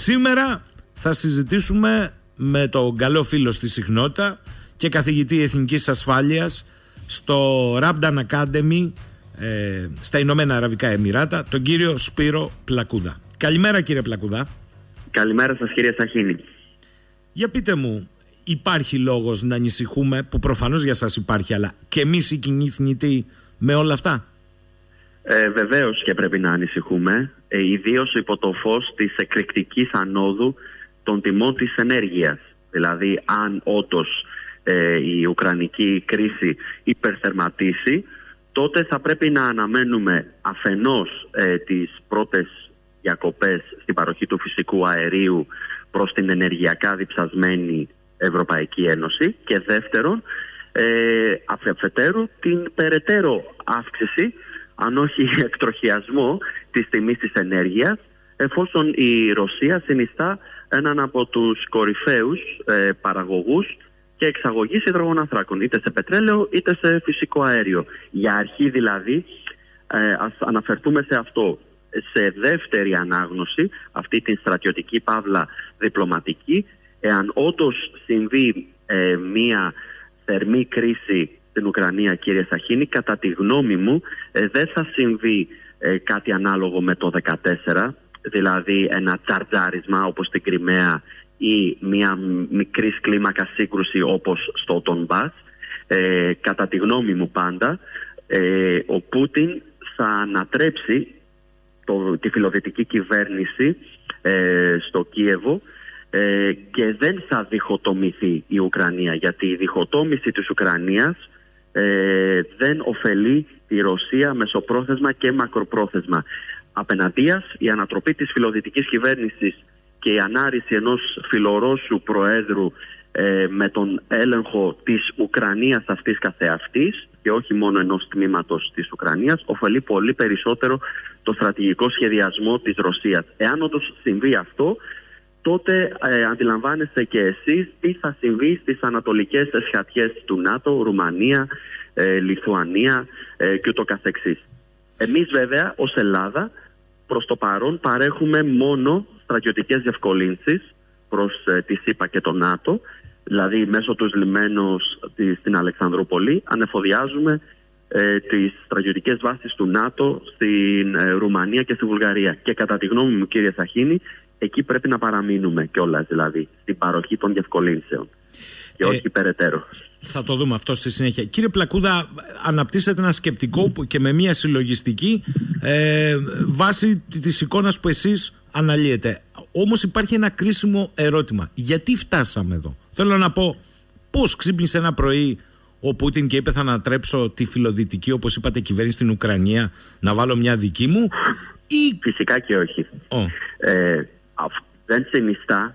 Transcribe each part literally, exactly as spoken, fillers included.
Σήμερα θα συζητήσουμε με τον καλό φίλο στη συχνότητα και καθηγητή Εθνικής Ασφάλειας στο Rabdan Academy ε, στα Ηνωμένα Αραβικά Εμιράτα, τον κύριο Σπύρο Πλακούδα. Καλημέρα κύριε Πλακούδα. Καλημέρα σας κύριε Σαχίνη. Για πείτε μου, υπάρχει λόγος να ανησυχούμε, που προφανώς για σας υπάρχει, αλλά και εμείς οι κοινοί θνητοί με όλα αυτά? Ε, βεβαίως και πρέπει να ανησυχούμε, ε, ιδίως υπό το φως της εκρηκτικής ανόδου των τιμών της ενέργειας. Δηλαδή αν όντως ε, η ουκρανική κρίση υπερθερματίσει, τότε θα πρέπει να αναμένουμε αφενός ε, τις πρώτες διακοπές στην παροχή του φυσικού αερίου προς την ενεργειακά διψασμένη Ευρωπαϊκή Ένωση και δεύτερον, ε, αφετέρου την περαιτέρω αύξηση, αν όχι εκτροχιασμό, της τιμής της ενέργειας, εφόσον η Ρωσία συνιστά έναν από τους κορυφαίους ε, παραγωγούς και εξαγωγής υδρογοναθράκων, είτε σε πετρέλαιο είτε σε φυσικό αέριο. Για αρχή δηλαδή, ε, ας αναφερθούμε σε αυτό. Σε δεύτερη ανάγνωση, αυτή την στρατιωτική παύλα διπλωματική, εάν όντως συμβεί ε, μία θερμή κρίση στην Ουκρανία, κύριε Σαχίνη, κατά τη γνώμη μου ε, δεν θα συμβεί ε, κάτι ανάλογο με το δύο χιλιάδες δεκατέσσερα, δηλαδή ένα τσαρτζάρισμα όπως στην Κριμαία ή μία μικρή κλίμακα σύγκρουση όπως στο Ντονμπάς. Ε, κατά τη γνώμη μου πάντα, ε, ο Πούτιν θα ανατρέψει το, τη φιλοδυτική κυβέρνηση ε, στο Κίεβο ε, και δεν θα διχοτομηθεί η Ουκρανία, γιατί η διχοτόμηση της Ουκρανίας ε, δεν ωφελεί τη Ρωσία μεσοπρόθεσμα και μακροπρόθεσμα. Απέναντίας, η ανατροπή της φιλοδυτικής κυβέρνησης και η ανάρρηση ενός φιλορώσου προέδρου ε, με τον έλεγχο της Ουκρανίας αυτής καθεαυτής και όχι μόνο ενός τμήματος της Ουκρανίας, ωφελεί πολύ περισσότερο το στρατηγικό σχεδιασμό της Ρωσίας. Εάν όντως συμβεί αυτό, τότε ε, αντιλαμβάνεστε και εσείς τι θα συμβεί στις ανατολικές εσχατιές του ΝΑΤΟ, Ρουμανία, ε, Λιθουανία ε, και ούτω καθεξής. Εμείς βέβαια ως Ελλάδα προς το παρόν παρέχουμε μόνο στρατιωτικές διευκολύνσεις προς ε, τη ΣΥΠΑ και το ΝΑΤΟ, δηλαδή μέσω του λιμένους στην Αλεξανδρούπολη ανεφοδιάζουμε ε, τις στρατιωτικές βάσεις του ΝΑΤΟ στην ε, Ρουμανία και στη Βουλγαρία. Και κατά τη γνώμη μου, κύριε Σαχίνη, εκεί πρέπει να παραμείνουμε κιόλας, δηλαδή στην παροχή των διευκολύνσεων και όχι ε, περαιτέρω. Θα το δούμε αυτό στη συνέχεια. Κύριε Πλακούδα, αναπτύσσετε ένα σκεπτικό που και με μια συλλογιστική ε, βάση της εικόνας που εσείς αναλύετε. Όμως υπάρχει ένα κρίσιμο ερώτημα. Γιατί φτάσαμε εδώ? Θέλω να πω, πώς ξύπνησε ένα πρωί ο Πούτιν και είπε θα ανατρέψω τη φιλοδυτική, όπως είπατε, κυβέρνηση στην Ουκρανία, να βάλω μια δική μου, ή... Φυσικά και όχι. Oh. Ε, δεν συνιστά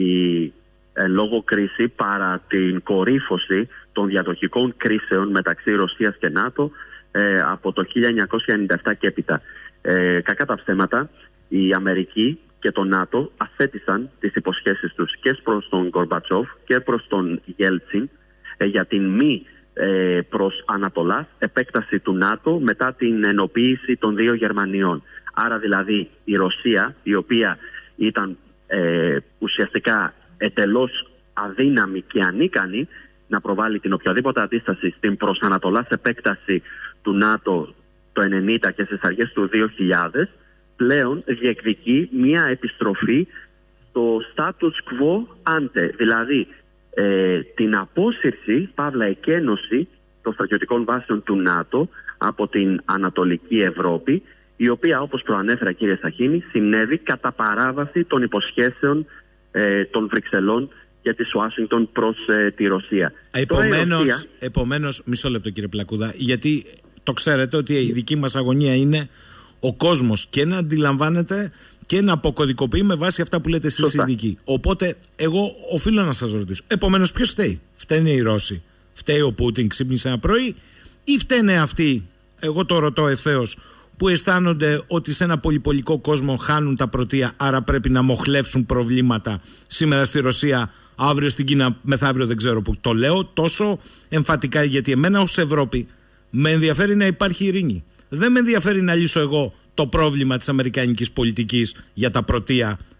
η ε, λόγω κρίση παρά την κορύφωση των διαδοχικών κρίσεων μεταξύ Ρωσίας και ΝΑΤΟ ε, από το χίλια εννιακόσια ενενήντα επτά και έπειτα. Ε, κακά τα ψέματα, η Αμερική και το ΝΑΤΟ αθέτησαν τις υποσχέσεις τους και προς τον Γκορμπατσόφ και προς τον Γέλτσιν ε, για την μη ε, προς Ανατολάς επέκταση του ΝΑΤΟ μετά την ενοποίηση των δύο Γερμανιών. Άρα δηλαδή η Ρωσία, η οποία ήταν ε, ουσιαστικά εντελώς αδύναμη και ανίκανη να προβάλλει την οποιαδήποτε αντίσταση στην προς Ανατολάς επέκταση του ΝΑΤΟ το ενενήντα και στις αρχές του δύο χιλιάδες, πλέον διεκδικεί μια επιστροφή στο status quo ante, δηλαδή ε, την απόσυρση, παύλα εκένωση των στρατιωτικών βάσεων του ΝΑΤΟ από την Ανατολική Ευρώπη, η οποία, όπως προανέφερα κύριε Σαχίνη, συνέβη κατά παράβαση των υποσχέσεων ε, των Βρυξελών και της Ουάσιγκτον προς ε, τη Ρωσία. Επομένως, Ρωσία... επομένως, μισό λεπτό κύριε Πλακούδα, γιατί το ξέρετε ότι η δική μας αγωνία είναι ο κόσμος και να αντιλαμβάνεται και να αποκωδικοποιεί με βάση αυτά που λέτε εσείς οι ειδικοί. Οπότε εγώ οφείλω να σας ρωτήσω, επομένως ποιος φταίει? Φταίνε οι Ρώσοι? Φταίει ο Πούτιν, ξύπνησε ένα πρωί, ή φταίνε αυτοί, εγώ το ρωτώ ευθέως, που αισθάνονται ότι σε ένα πολυπολικό κόσμο χάνουν τα πρωτεία, άρα πρέπει να μοχλεύσουν προβλήματα σήμερα στη Ρωσία, αύριο στην Κίνα, μεθαύριο δεν ξέρω που. Το λέω τόσο εμφατικά γιατί εμένα ως Ευρώπη με ενδιαφέρει να υπάρχει ειρήνη. Δεν με ενδιαφέρει να λύσω εγώ το πρόβλημα της αμερικανικής πολιτικής για τα πρωτεία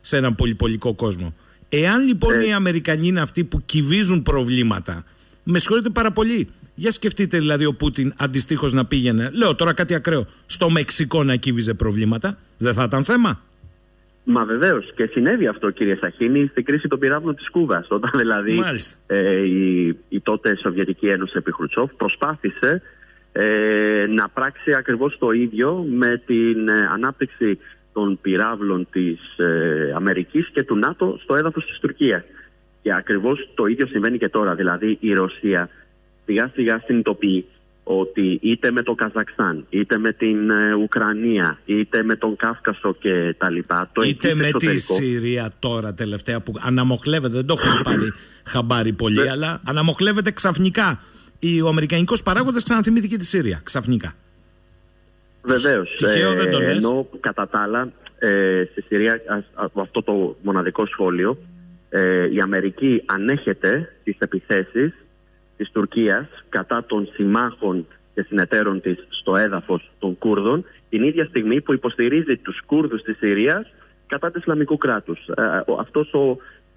σε έναν πολυπολικό κόσμο. Εάν λοιπόν ε... οι Αμερικανοί είναι αυτοί που κυβίζουν προβλήματα, με συγχωρείτε πάρα πολύ. Για σκεφτείτε δηλαδή ο Πούτιν αντιστοίχως να πήγαινε, λέω τώρα κάτι ακραίο, στο Μεξικό να κύβιζε προβλήματα, δεν θα ήταν θέμα? Μα βεβαίως, και συνέβη αυτό, κύριε Σαχίνη, στην κρίση των πυράβλων της Κούβας. Όταν δηλαδή ε, η, η τότε Σοβιετική Ένωση επί Χρουτσόφ προσπάθησε ε, να πράξει ακριβώς το ίδιο με την ε, ανάπτυξη των πυράβλων της ε, Αμερικής και του ΝΑΤΟ στο έδαφος της Τουρκίας. Και ακριβώς το ίδιο συμβαίνει και τώρα. Δηλαδή η Ρωσία σιγά σιγά συνειδητοποιεί ότι είτε με το Καζακστάν, είτε με την ε, Ουκρανία, είτε με τον Κάφκασο και τα λοιπά, το είτε με εσωτερικό, τη Συρία τώρα τελευταία που αναμοχλεύεται, δεν το έχουμε πάρει χαμπάρι πολύ, Βε... αλλά αναμοχλεύεται ξαφνικά. Ο αμερικανικός παράγοντας ξαναθυμήθηκε τη Συρία, ξαφνικά. Βεβαίως, Τυχαίο ε, δεν το λες. ενώ κατά τα άλλα ε, στη Συρία, από αυτό το μοναδικό σχόλιο, ε, η Αμερική ανέχεται τις επιθέσεις της Τουρκίας κατά των συμμάχων και συνεταίρων της στο έδαφος των Κούρδων, την ίδια στιγμή που υποστηρίζει τους Κούρδους της Συρίας κατά του Ισλαμικού κράτους. Ε, αυτός ο,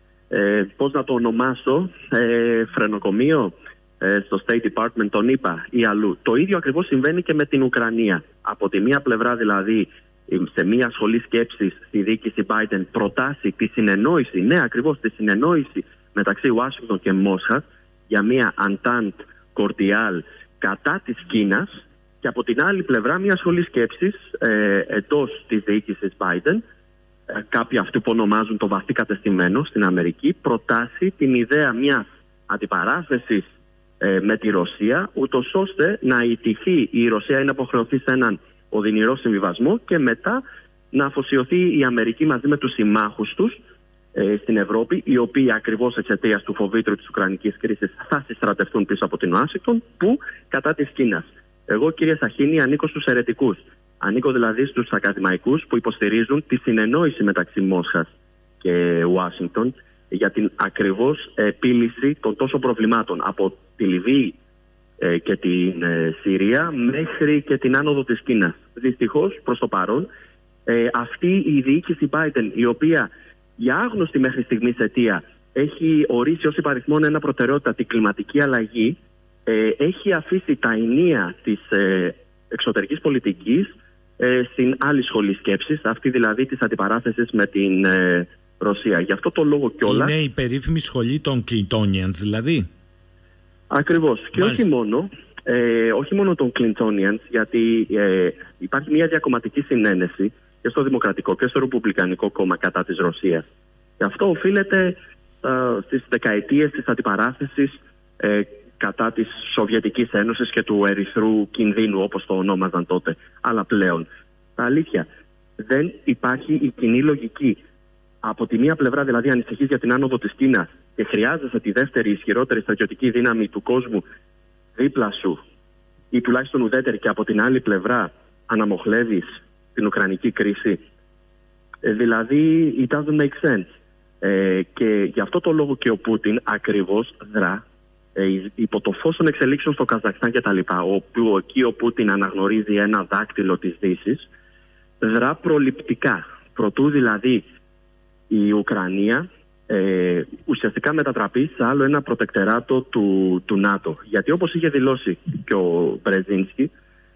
ε, πώς να το ονομάσω, ε, φρενοκομείο ε, στο State Department τον είπα ή αλλού. Το ίδιο ακριβώς συμβαίνει και με την Ουκρανία. Από τη μία πλευρά δηλαδή σε μια σχολή σκέψης στη διοίκηση Biden προτάσει τη συνεννόηση, ναι ακριβώς τη συνεννόηση μεταξύ Ουάσιγκτον και Μόσχας για μια Entente Cordiale κατά της Κίνας, και από την άλλη πλευρά μια σχολή σκέψης ε, εντός της διοίκησης Biden, ε, κάποιοι αυτοί που ονομάζουν το βαθύ κατεστημένο στην Αμερική, προτάσει την ιδέα μιας αντιπαράθεσης ε, με τη Ρωσία, ούτως ώστε να ιτηθεί η Ρωσία ή να αποχρεωθεί σε έναν οδυνηρό συμβιβασμό και μετά να αφοσιωθεί η Αμερική μαζί με τους συμμάχους τους στην Ευρώπη, οι οποίοι ακριβώς εξαιτίας του φοβήτρου της Ουκρανικής κρίσης θα συστρατευτούν πίσω από την Ουάσιγκτον, που κατά της Κίνας. Εγώ, κύριε Σαχίνη, ανήκω στους αιρετικούς. Ανήκω δηλαδή στους ακαδημαϊκούς που υποστηρίζουν τη συνεννόηση μεταξύ Μόσχας και Ουάσιγκτον για την ακριβώς επίλυση των τόσων προβλημάτων από τη Λιβύη ε, και την ε, Συρία μέχρι και την άνοδο της Κίνας. Δυστυχώς, προς το παρόν, ε, αυτή η διοίκηση Biden, η οποία για άγνωστη μέχρι στιγμής αιτία έχει ορίσει ως υπαριθμόν ένα προτεραιότητα την κλιματική αλλαγή, ε, έχει αφήσει τα ενία της ε, εξωτερικής πολιτικής ε, στην άλλη σχολή σκέψης, αυτή δηλαδή της αντιπαράθεσης με την ε, Ρωσία. Γι' αυτό το λόγο κιόλας... Είναι η περίφημη σχολή των Clintonians δηλαδή. Ακριβώς. Και όχι μόνο, ε, όχι μόνο των Clintonians, γιατί ε, υπάρχει μια διακομματική συνένεση και στο Δημοκρατικό και στο Ρεπουμπλικανικό κόμμα κατά της Ρωσίας. Και αυτό οφείλεται ε, στις δεκαετίες της αντιπαράθεσης ε, κατά της Σοβιετικής Ένωσης και του ερυθρού κινδύνου, όπως το ονόμαζαν τότε. Αλλά πλέον, τα αλήθεια, δεν υπάρχει η κοινή λογική. Από τη μία πλευρά δηλαδή ανησυχείς για την άνοδο της Κίνας και χρειάζεσαι τη δεύτερη ισχυρότερη στρατιωτική δύναμη του κόσμου δίπλα σου, ή τουλάχιστον ουδέτερη, και από την άλλη πλευρά αναμοχλεύεις την Ουκρανική κρίση. Ε, δηλαδή, it doesn't make sense. Ε, και γι' αυτό το λόγο και ο Πούτιν ακριβώς δρά ε, υπό το φως των εξελίξεων στο Καζακστάν και τα λοιπά, όπου εκεί ο Πούτιν αναγνωρίζει ένα δάκτυλο της Δύσης, δρά προληπτικά. Προτού δηλαδή η Ουκρανία ε, ουσιαστικά μετατραπεί σε άλλο ένα προτεκτεράτο του, του ΝΑΤΟ. Γιατί όπως είχε δηλώσει και ο Μπρεζίνσκι,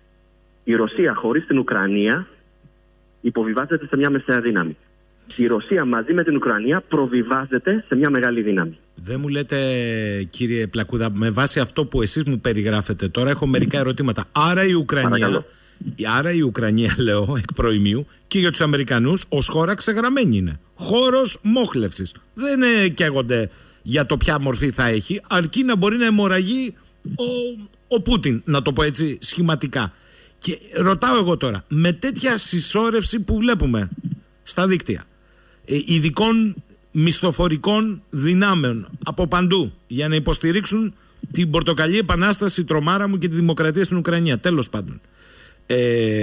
η Ρωσία χωρίς την Ουκρανία υποβιβάζεται σε μια μεσαία δύναμη. Η Ρωσία μαζί με την Ουκρανία προβιβάζεται σε μια μεγάλη δύναμη. Δεν μου λέτε, κύριε Πλακούδα, με βάση αυτό που εσείς μου περιγράφετε τώρα, έχω μερικά ερωτήματα. Άρα η Ουκρανία, άρα η Ουκρανία, λέω εκ προημίου, και για τους Αμερικανούς ως χώρα ξεγραμμένη είναι. Χώρος μόχλευσης. Δεν ε, καίγονται για το ποια μορφή θα έχει, αρκεί να μπορεί να αιμορραγεί ο, ο Πούτιν, να το πω έτσι σχηματικά. Και ρωτάω εγώ τώρα, με τέτοια συσσόρευση που βλέπουμε στα δίκτυα, ε, ειδικών μισθοφορικών δυνάμεων από παντού για να υποστηρίξουν την Πορτοκαλί Επανάσταση, τρομάρα μου, και τη δημοκρατία στην Ουκρανία, τέλος πάντων, ε,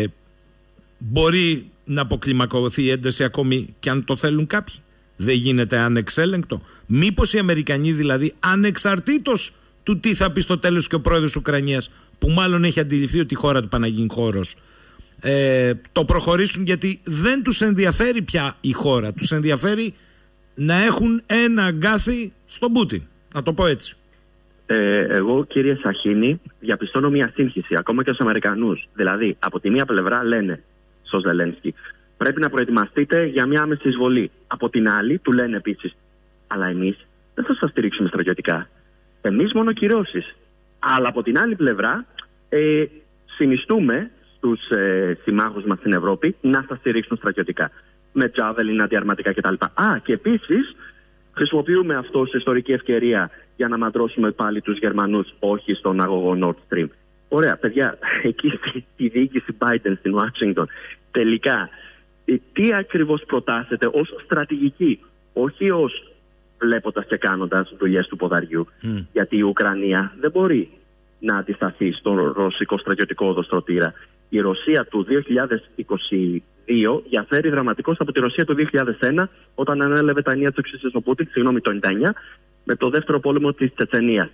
μπορεί να αποκλιμακωθεί η ένταση ακόμη και αν το θέλουν κάποιοι? Δεν γίνεται ανεξέλεγκτο? Μήπως οι Αμερικανοί δηλαδή, ανεξαρτήτως του τι θα πει στο τέλος και ο πρόεδρος της Ουκρανίας, που μάλλον έχει αντιληφθεί ότι η χώρα του πάει να γίνει χώρος ε, το προχωρήσουν, γιατί δεν τους ενδιαφέρει πια η χώρα. Τους ενδιαφέρει να έχουν ένα αγκάθι στον Πούτιν. Να το πω έτσι. Ε, εγώ, κύριε Σαχίνη, διαπιστώνω μια σύγχυση ακόμα και στους Αμερικανούς. Δηλαδή, από τη μία πλευρά λένε στο Ζελένσκι, πρέπει να προετοιμαστείτε για μια άμεση εισβολή. Από την άλλη, του λένε επίσης, αλλά εμείς δεν θα σας στηρίξουμε στρατιωτικά. Εμείς μόνο κυρώσεις. Αλλά από την άλλη πλευρά, ε, συνιστούμε στους ε, συμμάχους μας στην Ευρώπη να σας στηρίξουν στρατιωτικά. Με τζάβελιν, αντιαρματικά κτλ. Α, και επίσης χρησιμοποιούμε αυτό ως ιστορική ευκαιρία για να μαντρώσουμε πάλι τους Γερμανούς, όχι στον αγωγό Nord Stream. Ωραία, παιδιά, εκεί στη διοίκηση Biden στην Ουάσιγκτον, τελικά, τι ακριβώς προτάσετε ως στρατηγική, όχι ως βλέποντας και κάνοντας δουλειές του ποδαριού. Mm. Γιατί η Ουκρανία δεν μπορεί να αντισταθεί στον ρωσικό στρατιωτικό οδοστρωτήρα. Η Ρωσία του δύο χιλιάδες είκοσι δύο διαφέρει δραματικώς από τη Ρωσία του δύο χιλιάδες ένα, όταν ανέλαβε τα ενία του εξουσίας ο Πούτιν, συγγνώμη, το ενενήντα εννιά, με το δεύτερο πόλεμο της Τσετσενίας.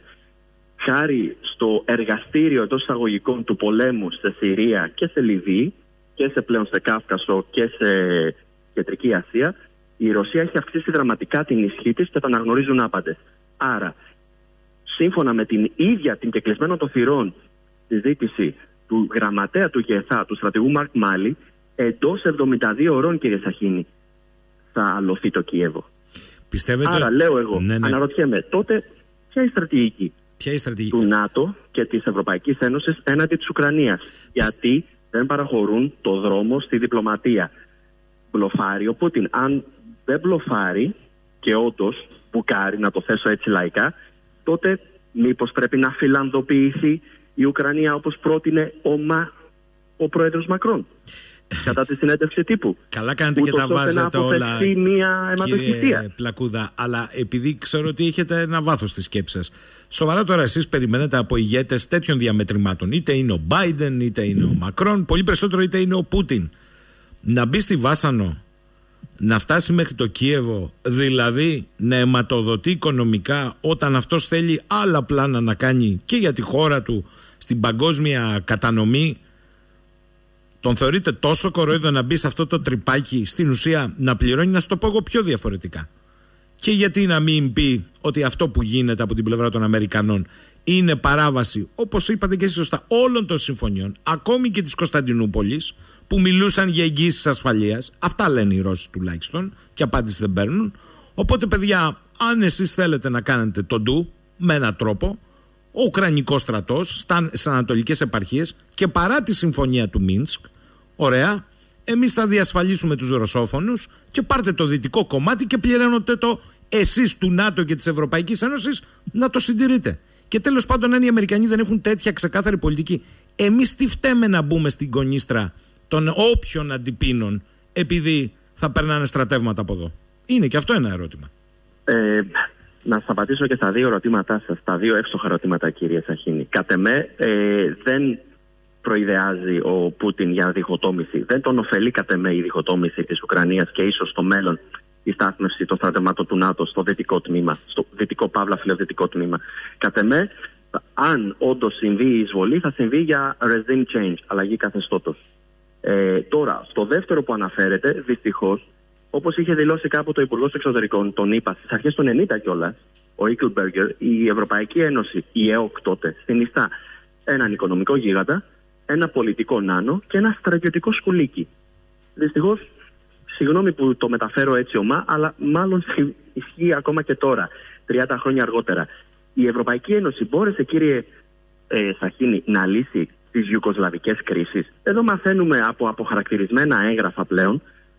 Χάρη στο εργαστήριο εντός εισαγωγικών του πολέμου σε Συρία και σε Λιβύη, και σε πλέον σε Κάφκασο και σε Κεντρική Ασία, η Ρωσία έχει αυξήσει δραματικά την ισχύ της και τα αναγνωρίζουν άπαντες. Άρα, σύμφωνα με την ίδια την κεκλεισμένο των θυρών συζήτηση του γραμματέα του ΓΕΘΑ, του στρατηγού Μαρκ Μάλι, εντός εβδομήντα δύο ωρών, κύριε Σαχίνη, θα αλωθεί το Κίεβο. Πιστεύετε... Άρα, λέω εγώ, ναι, ναι. αναρωτιέμαι, τότε ποια η στρατηγική, ποια η στρατηγική του ΝΑΤΟ και της Ευρωπαϊκής Ένωσης έναντι της Ουκρανίας? Γιατί δεν παραχωρούν το δρόμο στη διπλωματία. Μπλοφάρει ο Πούτιν. Αν δεν μπλοφάρει και όντως μπουκάρει, να το θέσω έτσι λαϊκά, τότε μήπως πρέπει να φιλανδοποιηθεί η Ουκρανία, όπως πρότεινε ο, Μα, ο πρόεδρος Μακρόν κατά τη συνέντευξη τύπου. Καλά κάνετε και τα βάζετε όλα, μια κύριε Πλακούδα, αλλά επειδή ξέρω ότι έχετε ένα βάθος στη σκέψη σας, σοβαρά τώρα εσείς περιμένετε από ηγέτες τέτοιων διαμετρημάτων, αιτε είναι ο Biden, είτε είναι ο Μακρόν, πολύ περισσότερο είτε είναι ο Πούτιν, να μπει στη βάσανο, να φτάσει μέχρι το Κίεβο, δηλαδή να αιματοδοτεί οικονομικά όταν αυτός θέλει άλλα πλάνα να κάνει και για τη χώρα του στην παγκόσμια κατανομή? Τον θεωρείτε τόσο κοροϊδό να μπει σε αυτό το τρυπάκι, στην ουσία να πληρώνει? Να σου το πω εγώ πιο διαφορετικά. Και γιατί να μην πει ότι αυτό που γίνεται από την πλευρά των Αμερικανών είναι παράβαση, όπως είπατε και εσείς σωστά, όλων των συμφωνιών, ακόμη και της Κωνσταντινούπολης, που μιλούσαν για εγγύησεις ασφαλείας. Αυτά λένε οι Ρώσοι τουλάχιστον, και απάντηση δεν παίρνουν. Οπότε, παιδιά, αν εσείς θέλετε να κάνετε το ντου με έναν τρόπο, ο Ουκρανικός στρατός στις ανατολικές επαρχίες, και παρά τη συμφωνία του Μίνσκ, ωραία, εμείς θα διασφαλίσουμε τους ρωσόφωνους και πάρτε το δυτικό κομμάτι και πληρώνετε το εσείς του ΝΑΤΟ και της Ευρωπαϊκής Ένωσης να το συντηρείτε. Και τέλος πάντων, αν οι Αμερικανοί δεν έχουν τέτοια ξεκάθαρη πολιτική, εμείς τι φταίμε να μπούμε στην κονίστρα των όποιων αντιπίνων επειδή θα περνάνε στρατεύματα από εδώ? Είναι και αυτό ένα ερώτημα. Ε, να σας απαντήσω και στα δύο ερωτήματά σας, τα δύο εύστοχα ερωτήματα, κύριε Σαχίνη. Κατ' εμέ, ε, δεν προειδεάζει ο Πούτιν για διχοτόμηση. Δεν τον ωφελεί κατ' εμέ η διχοτόμηση της Ουκρανίας και ίσως στο μέλλον η στάθμευση των στρατευμάτων του ΝΑΤΟ στο δυτικό τμήμα, στο δυτικό παύλα φιλοδυτικό τμήμα. Κατ' εμέ, αν όντως συμβεί η εισβολή, θα συμβεί για regime change, αλλαγή καθεστώτος. Ε, τώρα, στο δεύτερο που αναφέρεται, δυστυχώς, όπως είχε δηλώσει κάποτε ο Υπουργός Εξωτερικών, τον είπα, στις αρχές των ενενήντα κιόλας, ο Ίκλμπεργκερ, η Ευρωπαϊκή Ένωση, η ΕΟΚ τότε, συνιστά έναν οικονομικό γίγαντα, ένα πολιτικό νάνο και ένα στρατιωτικό σκουλίκι. Δυστυχώς, συγγνώμη που το μεταφέρω έτσι ομά, αλλά μάλλον ισχύει ακόμα και τώρα, τριάντα χρόνια αργότερα. Η Ευρωπαϊκή Ένωση μπόρεσε, κύριε ε, Σαχίνη, να λύσει τις ιουγκοσλαβικές κρίσεις? Εδώ μαθαίνουμε από αποχαρακτηρισμένα έγγραφα πλέον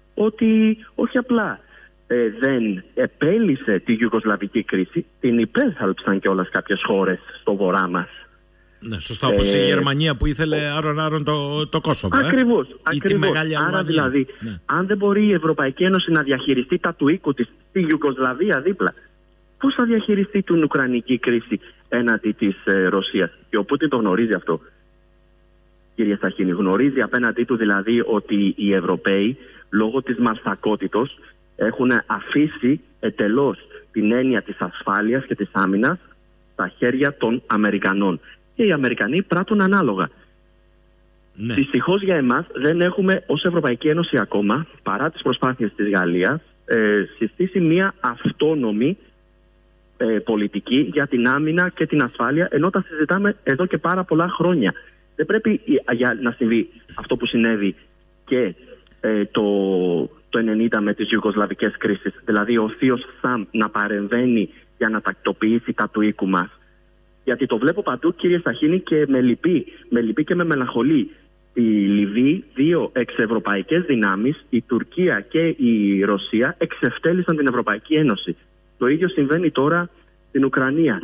ότι όχι απλά ε, δεν επέλυσε τη ιουγκοσλαβική κρίση, την υπέθαλψαν κιόλας κάποιες χώρες στο βορρά μας. Ναι, σωστά, όπως ε, η Γερμανία που ήθελε άρον-άρον το, το Κόσοβο. Ακριβώς, ε? ακριβώς. Άρα δηλαδή, ναι. αν δεν μπορεί η Ευρωπαϊκή Ένωση να διαχειριστεί τα του οίκου της στη Ιουγκοσλαβία δίπλα, πώς θα διαχειριστεί την Ουκρανική κρίση έναντι της ε, Ρωσίας? Και ο Πούτιν το γνωρίζει αυτό. Κύριε Σαχίνη, γνωρίζει απέναντί του δηλαδή ότι οι Ευρωπαίοι λόγω της μαστακότητος έχουν αφήσει εντελώς την έννοια της ασφάλειας και της άμυνας στα χέρια των Αμερικανών. Και οι Αμερικανοί πράττουν ανάλογα. Ναι. Δυστυχώς για εμάς δεν έχουμε ως Ευρωπαϊκή Ένωση ακόμα, παρά τις προσπάθειες της Γαλλίας, ε, συστήσει μια αυτόνομη ε, πολιτική για την άμυνα και την ασφάλεια, ενώ τα συζητάμε εδώ και πάρα πολλά χρόνια. Δεν πρέπει για να συμβεί αυτό που συνέβη και ε, το, το ενενήντα με τις Ιουγκοσλαβικές κρίσεις, δηλαδή ο θείος Σαμ να παρεμβαίνει για να τακτοποιήσει τα του οίκου μας. Γιατί το βλέπω παντού, κύριε Σταχίνη, και με λυπεί, με λυπεί και με μελαγχολεί. Η Λιβύη, δύο εξευρωπαϊκές δυνάμεις, η Τουρκία και η Ρωσία, εξευτέλισαν την Ευρωπαϊκή Ένωση. Το ίδιο συμβαίνει τώρα στην Ουκρανία.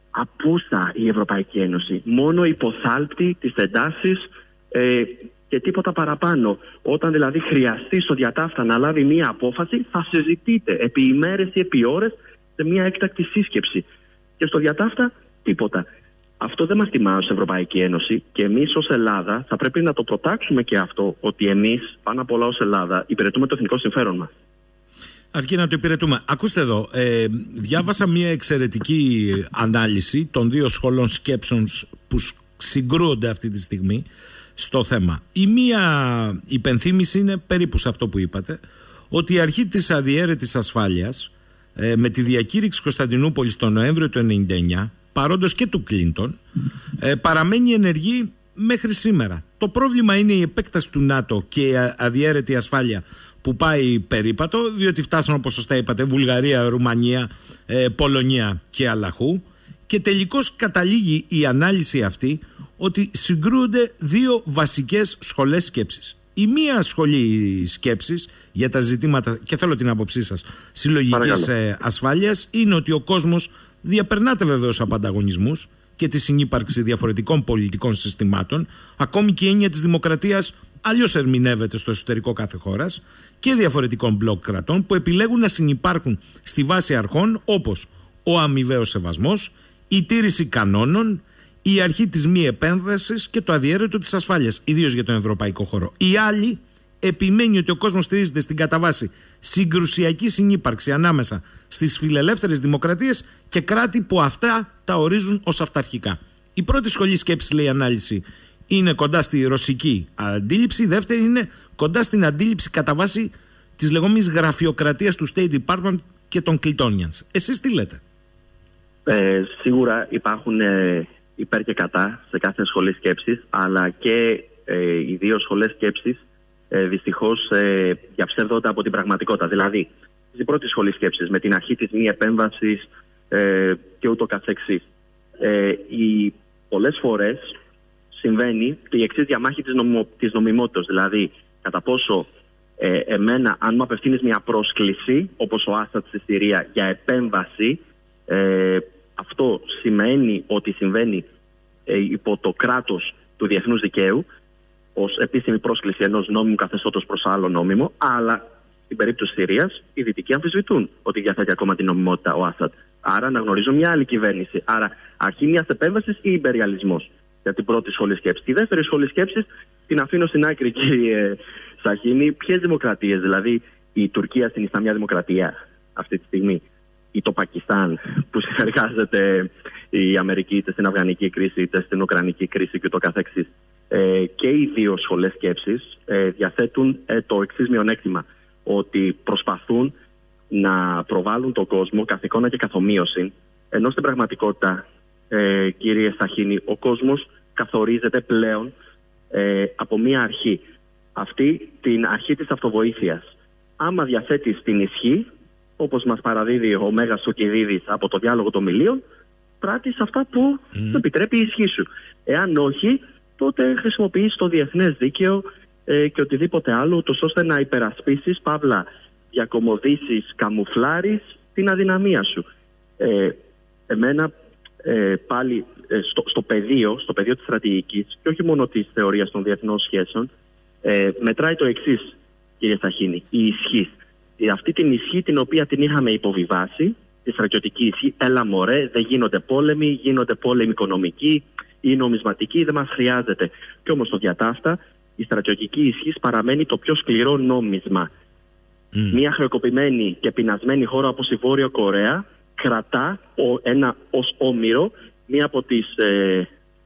Απούσα η Ευρωπαϊκή Ένωση. Μόνο υποθάλπτει τις εντάσεις ε, και τίποτα παραπάνω. Όταν δηλαδή χρειαστεί στο διατάφτα να λάβει μία απόφαση, θα συζητείτε επί ημέρες ή επί ώρες σε μία έκτακτη σύσκεψη. Και στο διατάφτα τίποτα. Αυτό δεν μας τιμά ως Ευρωπαϊκή Ένωση και εμείς ως Ελλάδα θα πρέπει να το προτάξουμε και αυτό, ότι εμείς πάνω απ' όλα ως Ελλάδα υπηρετούμε το εθνικό συμφέρον μας. Αρκεί να το υπηρετούμε. Ακούστε εδώ, ε, διάβασα μια εξαιρετική ανάλυση των δύο σχολών σκέψεων που συγκρούονται αυτή τη στιγμή στο θέμα. Η μία υπενθύμηση είναι περίπου σε αυτό που είπατε, ότι η αρχή της αδιέρετης ασφάλειας ε, με τη διακήρυξη Κωνσταντινούπολης τον Νοέμβριο του ενενήντα εννιά, παρόντος και του Κλίντον, ε, παραμένει ενεργή μέχρι σήμερα. Το πρόβλημα είναι η επέκταση του ΝΑΤΟ και η αδιέρετη ασφάλεια που πάει περίπατο, διότι φτάσαν, όπως σωστά είπατε, Βουλγαρία, Ρουμανία, ε, Πολωνία και αλλαχού, και τελικώς καταλήγει η ανάλυση αυτή ότι συγκρούονται δύο βασικές σχολές σκέψης. Η μία σχολή σκέψης για τα ζητήματα, και θέλω την άποψή σας, συλλογικής ε, ασφάλειας, είναι ότι ο κόσμος διαπερνάται βεβαίως από ανταγωνισμούς και τη συνύπαρξη διαφορετικών πολιτικών συστημάτων, ακόμη και η έννοια της δημοκρατίας αλλιώς ερμηνεύεται στο εσωτερικό κάθε χώρας, και διαφορετικών μπλοκ κρατών που επιλέγουν να συνυπάρχουν στη βάση αρχών όπως ο αμοιβαίος σεβασμός, η τήρηση κανόνων, η αρχή της μη επέμβασης και το αδιέρετο της ασφάλειας, ιδίως για τον ευρωπαϊκό χώρο. Η άλλη επιμένει ότι ο κόσμος στηρίζεται στην κατά βάση συγκρουσιακή συνύπαρξη ανάμεσα στις φιλελεύθερες δημοκρατίες και κράτη που αυτά τα ορίζουν ως αυταρχικά. Η πρώτη σχολή σκέψης, λέει η ανάλυση, είναι κοντά στη ρωσική αντίληψη, η δεύτερη είναι κοντά στην αντίληψη κατά βάση της λεγόμενης γραφειοκρατίας του State Department και των Clintonians. Εσείς τι λέτε? Ε, σίγουρα υπάρχουν ε, υπέρ και κατά σε κάθε σχολή σκέψης, αλλά και ε, οι δύο σχολές σκέψης ε, δυστυχώς ε, διαψεύδονται από την πραγματικότητα. Δηλαδή, στην πρώτη σχολή σκέψης με την αρχή της μη επέμβασης ε, και ούτω καθεξής, ε, οι πολλές φορές συμβαίνει η εξής διαμάχη της, νομιμο, της νομιμότητας. Δηλαδή, κατά πόσο ε, εμένα, αν μου απευθύνεις μια πρόσκληση, όπως ο Άσαντ στη Συρία, για επέμβαση, ε, αυτό σημαίνει ότι συμβαίνει ε, υπό το κράτος του διεθνούς δικαίου, ως επίσημη πρόσκληση ενός νόμιμου καθεστώτος προς άλλο νόμιμο, αλλά στην περίπτωση της Συρίας, οι Δυτικοί αμφισβητούν ότι διαθέτει ακόμα την νομιμότητα ο Άσαντ. Άρα αναγνωρίζουν μια άλλη κυβέρνηση. Άρα, αρχή μιας επέμβασης ή υπεριαλισμός. Για την πρώτη σχολή σκέψης. Τη δεύτερη σχολή σκέψης την αφήνω στην άκρη, κύριε Σαχίνη. Ποιες δημοκρατίες, δηλαδή η Τουρκία συνιστά μια δημοκρατία αυτή τη στιγμή, ή το Πακιστάν που συνεργάζεται η Αμερική είτε στην Αφγανική κρίση είτε στην Ουκρανική κρίση και το καθεξής. Ε, και οι δύο σχολές σκέψης ε, διαθέτουν ε, το εξής μειονέκτημα, ότι προσπαθούν να προβάλλουν τον κόσμο καθ' εικόνα και καθομοίωση, ενώ στην πραγματικότητα, Ε, κύριε Σταχίνη, ο κόσμος καθορίζεται πλέον ε, από μία αρχή. Αυτή την αρχή της αυτοβοήθειας. Άμα διαθέτεις την ισχύ, όπως μας παραδίδει ο Μέγας Θουκυδίδης από το διάλογο των Μιλίων, πράττεις αυτά που mm. επιτρέπει η ισχύ σου. Εάν όχι, τότε χρησιμοποιείς το διεθνές δίκαιο ε, και οτιδήποτε άλλο, ούτως ώστε να υπερασπίσεις, παύλα διακομωδήσεις, καμουφλάρεις την αδυναμία σου. Ε, εμένα Ε, πάλι ε, στο, στο, πεδίο, στο πεδίο της στρατηγικής και όχι μόνο της θεωρίας των διεθνών σχέσεων, ε, μετράει το εξής, κύριε Σταχίνη, η ισχύ. Ε, αυτή την ισχύ την οποία την είχαμε υποβιβάσει, τη στρατιωτική ισχύ, έλα μωρέ, δεν γίνονται πόλεμοι, γίνονται πόλεμοι οικονομικοί ή νομισματικοί, δεν μας χρειάζεται. Και όμως στο διατάφτα η στρατιωτική ισχύ παραμένει το πιο σκληρό νόμισμα. Mm. Μια χρεοκοπημένη και πεινασμένη χώρα όπως η Βόρεια Κορέα κρατά ο, ένα ως όμηρο μία από τις ε,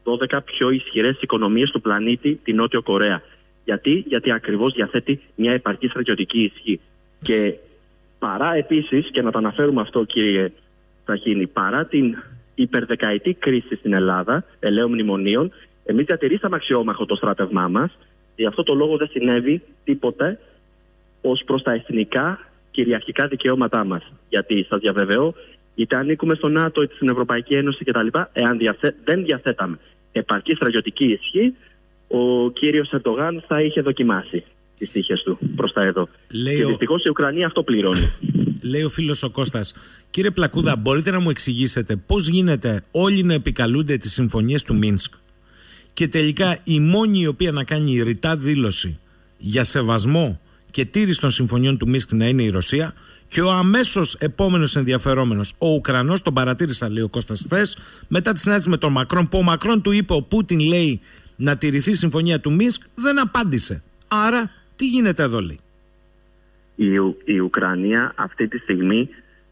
δώδεκα πιο ισχυρές οικονομίες του πλανήτη, τη Νότιο Κορέα. Γιατί, Γιατί ακριβώς διαθέτει μια επαρκή στρατιωτική ισχύ. Και παρά επίσης, και να το αναφέρουμε αυτό κύριε Σαχίνη, παρά την υπερδεκαετή κρίση στην Ελλάδα, ελαίων μνημονίων, εμείς διατηρήσαμε αξιόμαχο το στράτευμά μας. Γι' αυτό το λόγο δεν συνέβη τίποτε ως προς τα εθνικά κυριαρχικά δικαιώματά μας. Γιατί σας διαβεβαιώ, είτε ανήκουμε στο ΝΑΤΟ είτε στην Ευρωπαϊκή Ένωση κτλ., εάν διαθε... δεν διαθέταμε επαρκή στρατιωτική ισχύ, ο κύριος Ερντογάν θα είχε δοκιμάσει τις τύχες του προς τα εδώ. Λέει και δυστυχώς η Ουκρανία αυτό πληρώνει. Λέει ο φίλος ο Κώστας, κύριε Πλακούδα, μπορείτε να μου εξηγήσετε πώς γίνεται όλοι να επικαλούνται τις συμφωνίες του Μίνσκ και τελικά η μόνη η οποία να κάνει ρητά δήλωση για σεβασμό και τήρηση των συμφωνιών του Μίνσκ να είναι η Ρωσία, και ο αμέσως επόμενος ενδιαφερόμενος, ο Ουκρανός, τον παρατήρησα, λέει ο Κώστας χθες, μετά τη συνάντηση με τον Μακρόν, που ο Μακρόν του είπε, ο Πούτιν λέει να τηρηθεί η συμφωνία του Μίνσκ, δεν απάντησε. Άρα, τι γίνεται εδώ, λέει. Η, η Ουκρανία αυτή τη στιγμή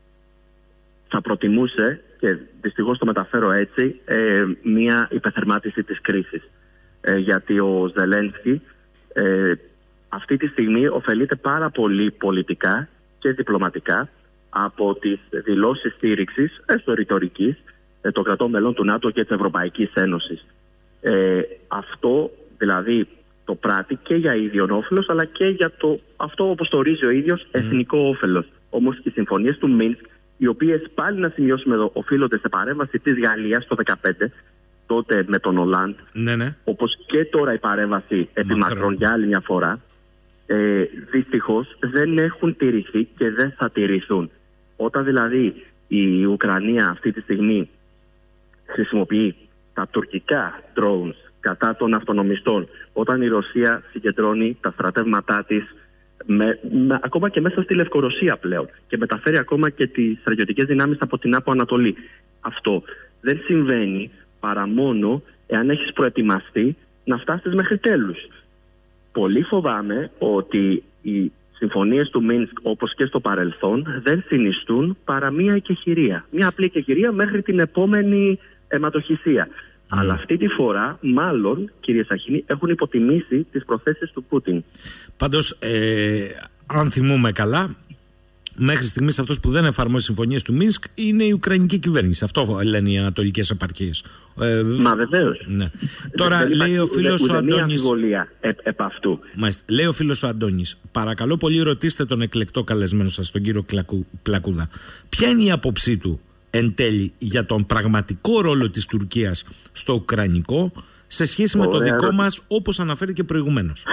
θα προτιμούσε, και δυστυχώς το μεταφέρω έτσι, ε, μια υπεθερμάτιση της κρίσης. Ε, γιατί ο Ζελένσκι ε, αυτή τη στιγμή ωφελείται πάρα πολύ πολιτικά και διπλωματικά από τις δηλώσεις στήριξης, έστω ρητορικής, ε, των κρατών μελών του ΝΑΤΟ και της Ευρωπαϊκής Ένωσης. Ε, αυτό δηλαδή το πράττει και για ίδιον όφελος, αλλά και για το, αυτό όπως το ορίζει ο ίδιος, εθνικό όφελος. Όμως οι συμφωνίες του Μίνσκ, οι οποίες πάλι να σημειώσουμε εδώ οφείλονται σε παρέμβαση της Γαλλίας το δύο χιλιάδες δεκαπέντε, τότε με τον Ολάντ, ναι, ναι. όπως και τώρα η παρέμβαση επί Μακρόν για άλλη μια φορά, ε, δυστυχώς δεν έχουν τηρηθεί και δεν θα τηρηθούν. Όταν δηλαδή η Ουκρανία αυτή τη στιγμή χρησιμοποιεί τα τουρκικά drones κατά των αυτονομιστών, όταν η Ρωσία συγκεντρώνει τα στρατεύματά της με, με, ακόμα και μέσα στη Λευκορωσία πλέον και μεταφέρει ακόμα και τις στρατιωτικές δυνάμεις από την Άπο Ανατολή, αυτό δεν συμβαίνει παρά μόνο εάν έχεις προετοιμαστεί να φτάσεις μέχρι τέλους. Πολύ φοβάμαι ότι οι συμφωνίες του Μίνσκ, όπως και στο παρελθόν, δεν συνιστούν παρά μία εκεχηρία. Μία απλή εκεχηρία μέχρι την επόμενη αιματοχυσία. Mm. Αλλά αυτή τη φορά, μάλλον, κύριε Σαχίνη, έχουν υποτιμήσει τις προθέσεις του Πούτιν. Πάντως, ε, αν θυμούμε καλά, μέχρι στιγμής αυτός που δεν εφαρμόζει συμφωνίες του Μίνσκ είναι η Ουκρανική κυβέρνηση. Αυτό λένε οι ανατολικές επαρχίες. Ε, Μα βεβαίως. Ναι. Τώρα δεν λέει ο φίλος ο Αντώνης. αμφιβολία επ, επ' αυτού. Μάλιστα. Λέει ο φίλος ο Αντώνης, παρακαλώ πολύ ρωτήστε τον εκλεκτό καλεσμένο σας, τον κύριο Κλακου, Πλακούδα. Ποια είναι η άποψή του εν τέλει για τον πραγματικό ρόλο της Τουρκίας στο Ουκρανικό σε σχέση Ωραία. με το δικό μας, όπως αναφέρει και προηγουμένως.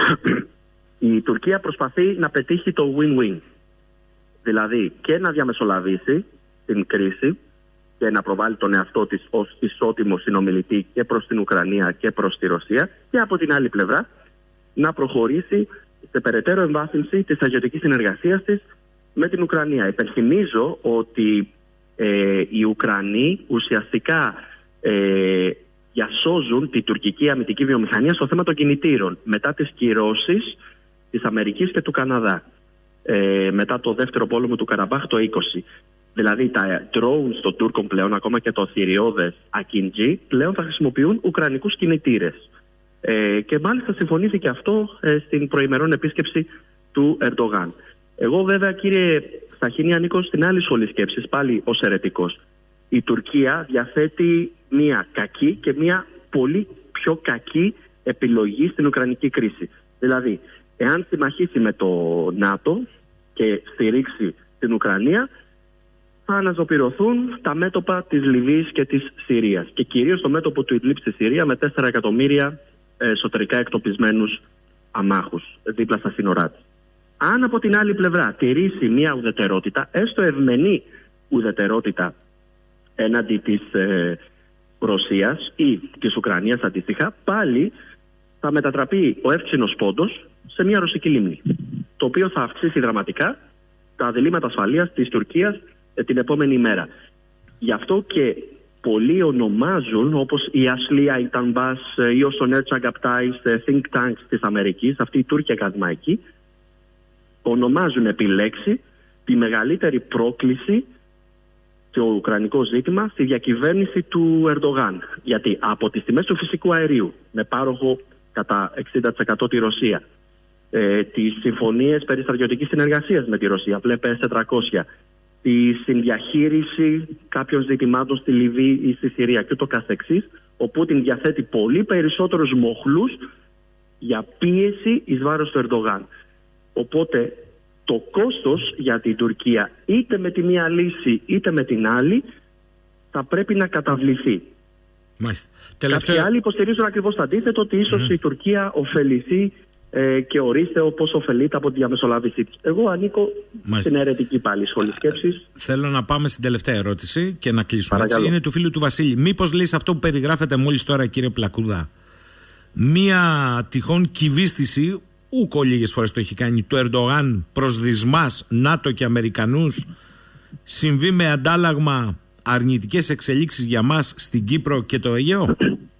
Η Τουρκία προσπαθεί να πετύχει το win-win. Δηλαδή και να διαμεσολαβήσει την κρίση και να προβάλλει τον εαυτό της ως ισότιμο συνομιλητή και προς την Ουκρανία και προς τη Ρωσία, και από την άλλη πλευρά να προχωρήσει σε περαιτέρω εμβάθυνση της στρατιωτικής συνεργασίας της με την Ουκρανία. Υπενθυμίζω ότι ε, οι Ουκρανοί ουσιαστικά ε, διασώζουν την τουρκική αμυντική βιομηχανία στο θέμα των κινητήρων μετά τις κυρώσεις της Αμερικής και του Καναδά. Ε, μετά το δεύτερο πόλεμο του Καραμπάχ το είκοσι. Δηλαδή τα drones των Τούρκων πλέον, ακόμα και το θηριώδες Ακίντζι, πλέον θα χρησιμοποιούν ουκρανικούς κινητήρες. Ε, και μάλιστα συμφωνήθηκε αυτό ε, στην προημερών επίσκεψη του Ερντογάν. Εγώ βέβαια, κύριε Σαχίνη, ανήκω στην άλλη σχολή σκέψης, πάλι ως αιρετικός. Η Τουρκία διαθέτει μια κακή και μια πολύ πιο κακή επιλογή στην ουκρανική κρίση. Δηλαδή, εάν συμμαχίσει με το ΝΑΤΟ και στηρίξει την Ουκρανία, θα αναζωπηρωθούν τα μέτωπα της Λιβύης και της Συρίας. Και κυρίως το μέτωπο του Ιντλίμπ στη Συρία με τέσσερα εκατομμύρια εσωτερικά εκτοπισμένους αμάχους δίπλα στα σύνορά της. Αν από την άλλη πλευρά τηρήσει μια ουδετερότητα, έστω ευμενή ουδετερότητα έναντι της ε, Ρωσίας ή της Ουκρανίας αντίστοιχα, πάλι θα μετατραπεί ο εύξηνος πόντος σε μια ρωσική λίμνη, το οποίο θα αυξήσει δραματικά τα διλήμματα ασφαλείας της Τουρκίας την επόμενη μέρα. Γι' αυτό και πολλοί ονομάζουν, όπως η Ασλία, η Τανμπάς ή ο Σονέρ Τσαγκαπτάι σε think tanks της Αμερικής, αυτή η Τούρκια ακαδημαϊκή, ονομάζουν επί λέξη τη μεγαλύτερη πρόκληση το ουκρανικό ζήτημα στη διακυβέρνηση του Ερντογάν. Γιατί από τις τιμές του φυσικού αερίου, με πάροχο κατά εξήντα τοις εκατό τη Ρωσία, ε, τις συμφωνίες περί στρατιωτικής συνεργασίας με τη Ρωσία, βλέπε ες τετρακόσια, τη συνδιαχείριση κάποιων ζητημάτων στη Λιβύη ή στη Συρία και ούτω καθεξής, ο Πούτιν διαθέτει πολύ περισσότερους μοχλούς για πίεση εις βάρος του Ερντογάν. Οπότε το κόστος για την Τουρκία, είτε με τη μία λύση είτε με την άλλη, θα πρέπει να καταβληθεί. Μάλιστα. Τελευταίο... Κάποιοι άλλοι υποστηρίζουν ακριβώς το αντίθετο, ότι ίσως mm. η Τουρκία ωφεληθεί ε, και ορίστε όπως ωφελείται από τη διαμεσολάβησή της. Εγώ ανήκω Μάλιστα. στην αιρετική πάλι σχολή σκέψης. Θέλω να πάμε στην τελευταία ερώτηση και να κλείσουμε. Έτσι, είναι του φίλου του Βασίλη. Μήπως λέει σε αυτό που περιγράφετε μόλις τώρα, κύριε Πλακούδα, μία τυχόν κυβίστηση, ούκο λίγες φορές το έχει κάνει, του Ερντογάν προς δυσμάς ΝΑΤΟ και Αμερικανούς, συμβεί με αντάλλαγμα αρνητικές εξελίξεις για μας στην Κύπρο και το Αιγαίο?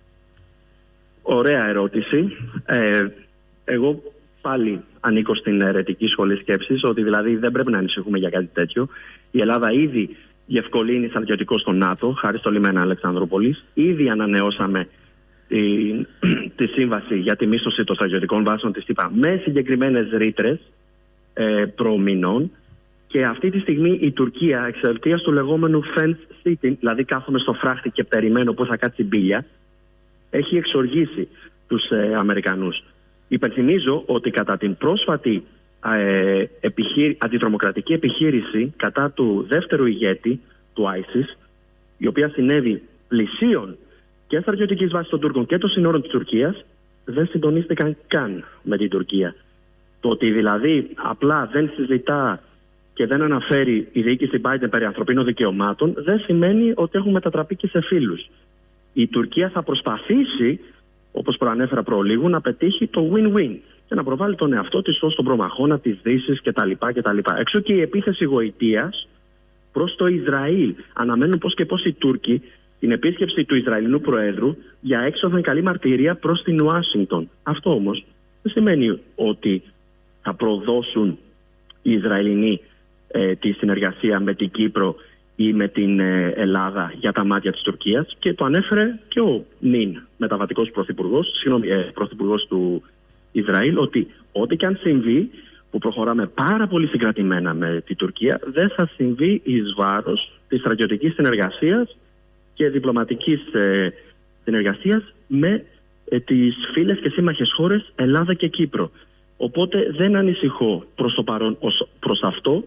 Ωραία ερώτηση. Ε, εγώ πάλι ανήκω στην αιρετική σχολή σκέψης, ότι δηλαδή δεν πρέπει να ανησυχούμε για κάτι τέτοιο. Η Ελλάδα ήδη διευκολύνει στρατιωτικό στο ΝΑΤΟ, χάρη στο λιμένα Αλεξανδρούπολης. Ήδη ανανεώσαμε τη, τη σύμβαση για τη μίσθωση των στρατιωτικών βάσεων της ΗΠΑ με συγκεκριμένες ρήτρες ε, προμηνών. Και αυτή τη στιγμή η Τουρκία, εξαιτίας του λεγόμενου fence sitting, δηλαδή κάθομαι στο φράχτη και περιμένω πώς θα κάτσει μπίλια, έχει εξοργήσει τους ε, Αμερικανούς. Υπενθυμίζω ότι κατά την πρόσφατη ε, επιχείρη, αντιτρομοκρατική επιχείρηση κατά του δεύτερου ηγέτη του άισις, η οποία συνέβη πλησίων και στρατιωτικής βάσης των Τούρκων και των συνόρων της Τουρκίας, δεν συντονίστηκαν καν με την Τουρκία. Το ότι δηλαδή απλά δεν συζητά και δεν αναφέρει η διοίκηση Biden περί ανθρωπίνων δικαιωμάτων, δεν σημαίνει ότι έχουν μετατραπεί και σε φίλους. Η Τουρκία θα προσπαθήσει, όπως προανέφερα προλίγου, να πετύχει το win-win και να προβάλλει τον εαυτό της ως τον προμαχώνα της Δύσης κτλ. κτλ. Έξω και η επίθεση γοητείας προς το Ισραήλ. Αναμένουν πώς και πώς οι Τούρκοι την επίσκεψη του Ισραηλινού Προέδρου για έξοδο καλή μαρτυρία προς την Ουάσιγκτον. Αυτό όμως δεν σημαίνει ότι θα προδώσουν οι Ισραηλινοί ε, τη συνεργασία με την Κύπρο ή με την ε, Ελλάδα για τα μάτια της Τουρκίας, και το ανέφερε και ο νυν μεταβατικός πρωθυπουργός, συγγνώμη, ε, πρωθυπουργός του Ισραήλ, ότι ό,τι και αν συμβεί, που προχωράμε πάρα πολύ συγκρατημένα με την Τουρκία, δεν θα συμβεί εις βάρος της στρατιωτικής συνεργασίας και διπλωματικής ε, συνεργασίας με ε, τις φίλες και σύμμαχες χώρες Ελλάδα και Κύπρο. Οπότε δεν ανησυχώ προς το παρόν ως προς αυτό,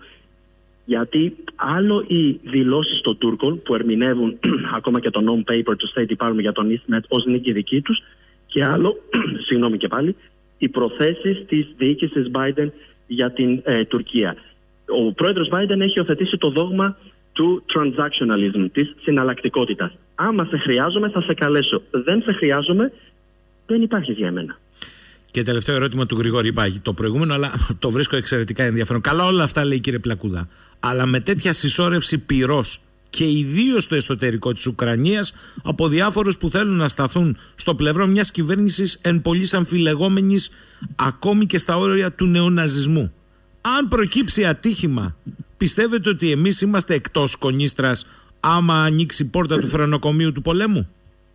γιατί άλλο οι δηλώσεις των Τούρκων που ερμηνεύουν ακόμα και το non-paper του State Department για τον EastMed ως νίκη δική τους, και άλλο, συγγνώμη και πάλι, οι προθέσεις της διοίκησης Biden για την ε, Τουρκία. Ο πρόεδρος Biden έχει υιοθετήσει το δόγμα του transactionalism, της συναλλακτικότητας. Άμα σε χρειάζομαι θα σε καλέσω. Δεν σε χρειάζομαι, δεν υπάρχει για μένα. Και τελευταίο ερώτημα του Γρηγόρη Υπάγη. Το προηγούμενο, αλλά το βρίσκω εξαιρετικά ενδιαφέρον. Καλά όλα αυτά, λέει, κύριε Πλακούδα. Αλλά με τέτοια συσσόρευση πυρός και ιδίως στο εσωτερικό της Ουκρανίας από διάφορους που θέλουν να σταθούν στο πλευρό μιας κυβέρνησης εν πολλοίς αμφιλεγόμενης ακόμη και στα όρια του νεοναζισμού. Αν προκύψει ατύχημα, πιστεύετε ότι εμείς είμαστε εκτός κονίστρας άμα ανοίξει η πόρτα του φρενοκομείου του πολέμου?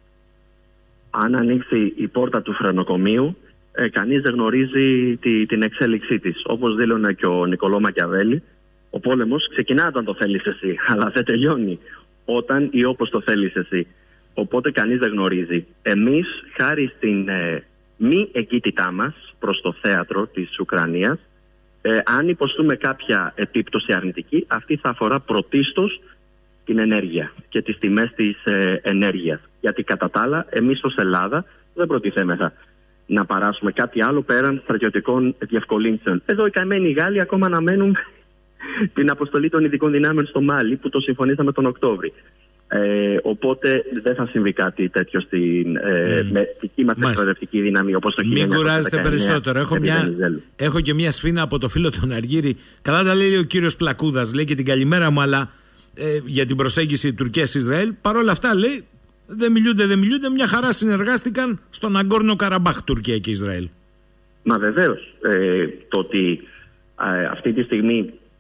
Αν ανοίξει η πόρτα του φρενοκομείου, ε, κανείς δεν γνωρίζει τη, την εξέλιξή της. Όπως δήλωνε και ο Νικολό Μακιαβέλη, ο πόλεμος ξεκινά όταν το θέλεις εσύ, αλλά δεν τελειώνει όταν ή όπως το θέλεις εσύ. Οπότε κανείς δεν γνωρίζει. Εμείς, χάρη στην ε, μη εγκύτητά μας προς το θέατρο της Ουκρανίας, ε, αν υποστούμε κάποια επίπτωση αρνητική, αυτή θα αφορά πρωτίστως την ενέργεια και τις τιμές της ε, ενέργειας. Γιατί κατά τα άλλα, εμείς ως Ελλάδα δεν προτιθέμεθα να παράσουμε κάτι άλλο πέραν στρατιωτικών διευκολύνσεων. Εδώ οι καημένοι Γάλλοι ακόμα αναμένουν την αποστολή των ειδικών δυνάμεων στο Μάλι, που το συμφωνήσαμε τον Οκτώβρη. Ε, οπότε δεν θα συμβεί κάτι τέτοιο στην ε, mm. με δική μας εκπαιδευτική δύναμη όπως το χίλια εννιακόσια δεκαεννιά. Μην κουράζετε περισσότερο. Έχω, μια, έχω και μια σφίνα από το φίλο τον Αργύρη. Καλά τα λέει ο κύριος Πλακούδας, λέει και την καλημέρα μου, αλλά ε, για την προσέγγιση Τουρκίας-Ισραήλ. Παρ' όλα αυτά, λέει, δεν μιλούνται, δεν μιλούνται. Μια χαρά συνεργάστηκαν στον Αγκόρνο Καραμπάχ, Τουρκία και Ισραήλ. Μα βεβαίως. Ε, το ότι ε, αυτή τη στιγμή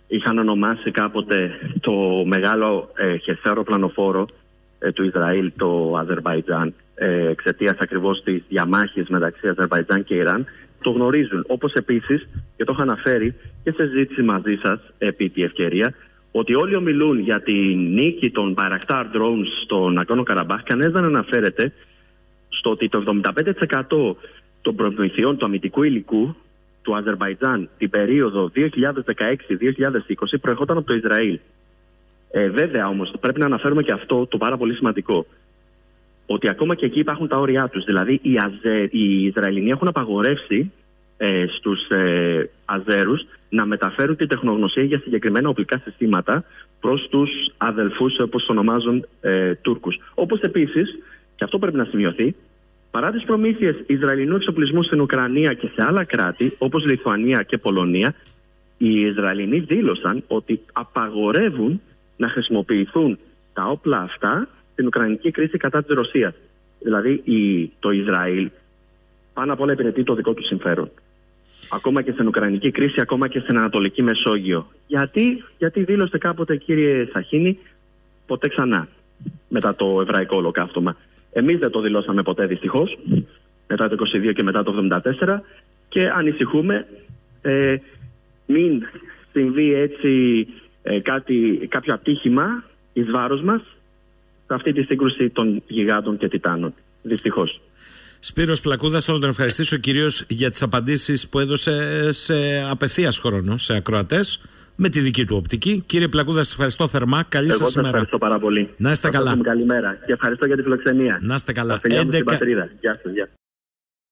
είχαν ονομάσει κάποτε το μεγάλο ε, χερσαίο αεροπλανοφόρο ε, του Ισραήλ, το Αζερβαϊτζάν, ε, εξαιτίας ακριβώς της διαμάχης μεταξύ Αζερβαϊτζάν και Ιράν, το γνωρίζουν. Όπως επίσης, και το έχω αναφέρει και σε συζήτηση μαζί σας επί τη ευκαιρία, ότι όλοι ομιλούν για τη νίκη των Bayraktar drones στον Ναγκόρνο Καραμπάχ. Κανένας δεν αναφέρεται στο ότι το εβδομήντα πέντε τοις εκατό των προμηθειών του αμυντικού υλικού του Αζερβαϊτζάν την περίοδο δύο χιλιάδες δεκαέξι δύο χιλιάδες είκοσι προερχόταν από το Ισραήλ. Ε, βέβαια όμως πρέπει να αναφέρουμε και αυτό το πάρα πολύ σημαντικό, ότι ακόμα και εκεί υπάρχουν τα όρια τους. Δηλαδή οι, Αζε, οι Ισραηλινοί έχουν απαγορεύσει ε, στους ε, Αζέρους να μεταφέρουν την τεχνογνωσία για συγκεκριμένα οπλικά συστήματα προς τους αδελφούς, όπως το ονομάζουν, ε, Τούρκους. Όπως επίσης, και αυτό πρέπει να σημειωθεί, παρά τις προμήθειες Ισραηλινού εξοπλισμού στην Ουκρανία και σε άλλα κράτη, όπως Λιθουανία και Πολωνία, οι Ισραηλινοί δήλωσαν ότι απαγορεύουν να χρησιμοποιηθούν τα όπλα αυτά στην Ουκρανική κρίση κατά της Ρωσίας. Δηλαδή η, το Ισραήλ πάνω απ' όλα υπηρετεί το δικό του συμφέρον. Ακόμα και στην Ουκρανική κρίση, ακόμα και στην Ανατολική Μεσόγειο. Γιατί, γιατί δήλωσε κάποτε, κύριε Σαχίνη, ποτέ ξανά μετά το εβραϊκό ολοκαύτωμα. Εμείς δεν το δηλώσαμε ποτέ, δυστυχώς, μετά το είκοσι δύο και μετά το εβδομήντα τέσσερα, και ανησυχούμε ε, μην συμβεί έτσι ε, κάτι, κάποιο ατύχημα εις βάρος μας σε αυτή τη σύγκρουση των γιγάντων και τιτάνων. Δυστυχώς. Σπύρος Πλακούδας, θέλω να τον ευχαριστήσω κυρίως για τις απαντήσεις που έδωσε σε απευθείας χρόνο σε ακροατές με τη δική του οπτική. Κύριε Πλακούδα, σας ευχαριστώ θερμά. Καλή σας ημέρα. Ευχαριστώ πάρα πολύ. Να είστε καλά. Καλημέρα και ευχαριστώ για τη φιλοξενία. Να είστε καλά. Τα φιλιά μου στην πατρίδα. Γεια σας. Γεια.